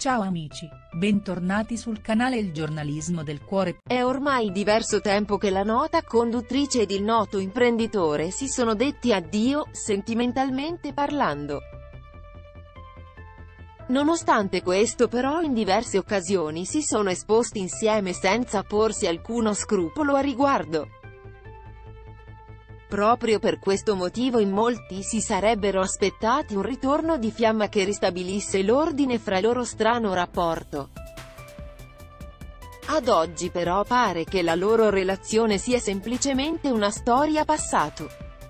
Ciao amici, bentornati sul canale Il Giornalismo del Cuore. È ormai diverso tempo che la nota conduttrice ed il noto imprenditore si sono detti addio, sentimentalmente parlando. Nonostante questo però in diverse occasioni si sono esposti insieme senza porsi alcuno scrupolo a riguardo. Proprio per questo motivo in molti si sarebbero aspettati un ritorno di fiamma che ristabilisse l'ordine fra il loro strano rapporto. Ad oggi però pare che la loro relazione sia semplicemente una storia passato.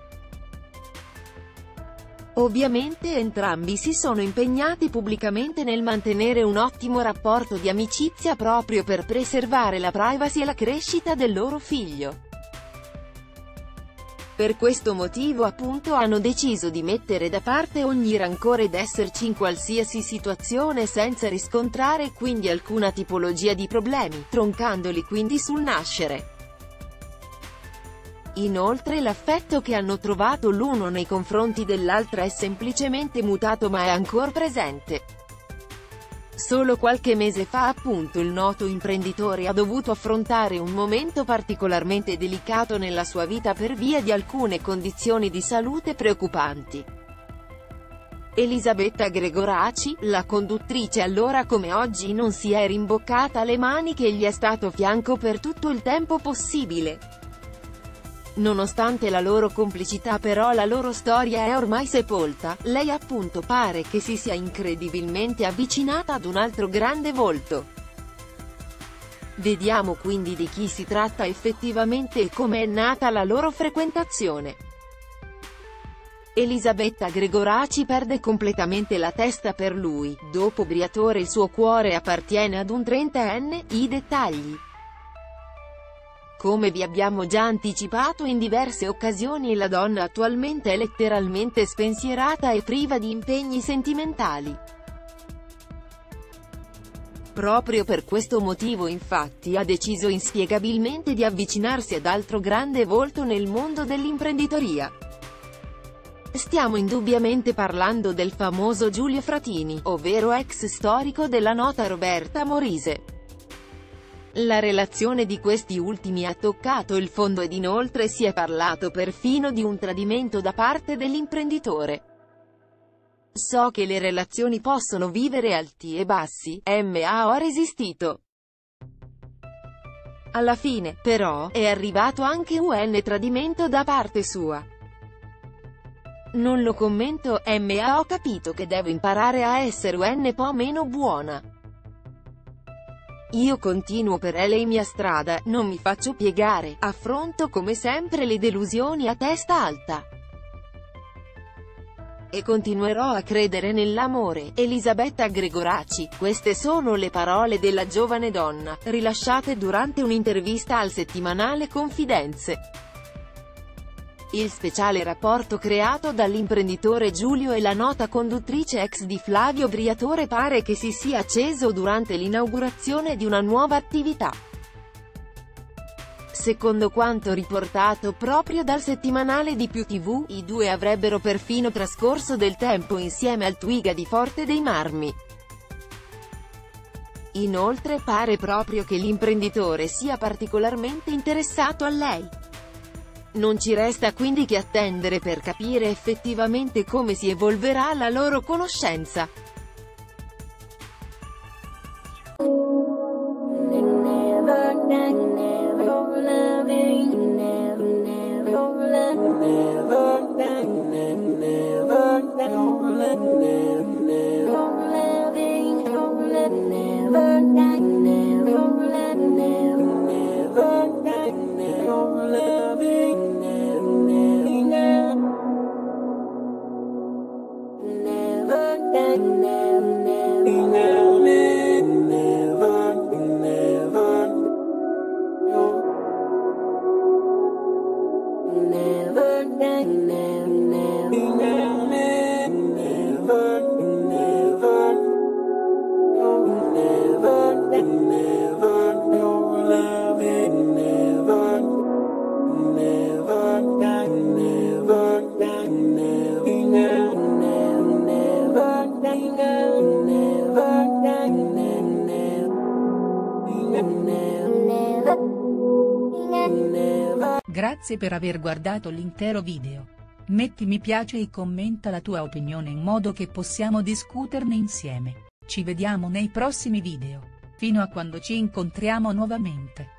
Ovviamente entrambi si sono impegnati pubblicamente nel mantenere un ottimo rapporto di amicizia proprio per preservare la privacy e la crescita del loro figlio. Per questo motivo appunto hanno deciso di mettere da parte ogni rancore ed esserci in qualsiasi situazione senza riscontrare quindi alcuna tipologia di problemi, troncandoli quindi sul nascere. Inoltre l'affetto che hanno trovato l'uno nei confronti dell'altra è semplicemente mutato ma è ancora presente. Solo qualche mese fa appunto il noto imprenditore ha dovuto affrontare un momento particolarmente delicato nella sua vita per via di alcune condizioni di salute preoccupanti. Elisabetta Gregoraci, la conduttrice allora come oggi non si è rimboccata le maniche e gli è stato fianco per tutto il tempo possibile. Nonostante la loro complicità però la loro storia è ormai sepolta, lei appunto pare che si sia incredibilmente avvicinata ad un altro grande volto. Vediamo quindi di chi si tratta effettivamente e come è nata la loro frequentazione. Elisabetta Gregoraci perde completamente la testa per lui, dopo Briatore il suo cuore appartiene ad un 30enne, i dettagli. Come vi abbiamo già anticipato in diverse occasioni la donna attualmente è letteralmente spensierata e priva di impegni sentimentali. Proprio per questo motivo infatti ha deciso inspiegabilmente di avvicinarsi ad altro grande volto nel mondo dell'imprenditoria. Stiamo indubbiamente parlando del famoso Giulio Fratini, ovvero ex storico della nota Roberta Morise. La relazione di questi ultimi ha toccato il fondo ed inoltre si è parlato perfino di un tradimento da parte dell'imprenditore. So che le relazioni possono vivere alti e bassi, ma ho resistito. Alla fine, però, è arrivato anche un tradimento da parte sua. Non lo commento, ma ho capito che devo imparare a essere un po' meno buona. Io continuo per la mia strada, non mi faccio piegare, affronto come sempre le delusioni a testa alta. E continuerò a credere nell'amore. Elisabetta Gregoraci, queste sono le parole della giovane donna, rilasciate durante un'intervista al settimanale Confidenze. Il speciale rapporto creato dall'imprenditore Giulio e la nota conduttrice ex di Flavio Briatore pare che si sia acceso durante l'inaugurazione di una nuova attività. Secondo quanto riportato proprio dal settimanale di Più TV, i due avrebbero perfino trascorso del tempo insieme al Twiga di Forte dei Marmi. Inoltre pare proprio che l'imprenditore sia particolarmente interessato a lei. Non ci resta quindi che attendere per capire effettivamente come si evolverà la loro conoscenza. Never Grazie per aver guardato l'intero video. Metti mi piace e commenta la tua opinione in modo che possiamo discuterne insieme. Ci vediamo nei prossimi video. Fino a quando ci incontriamo nuovamente.